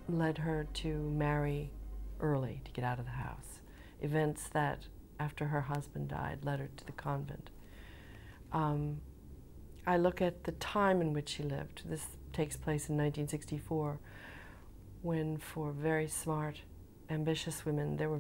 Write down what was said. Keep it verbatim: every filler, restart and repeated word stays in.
led her to marry early, to get out of the house. Events that, after her husband died, led her to the convent. Um, I look at the time in which she lived. This takes place in nineteen sixty-four, when for very smart, ambitious women, there were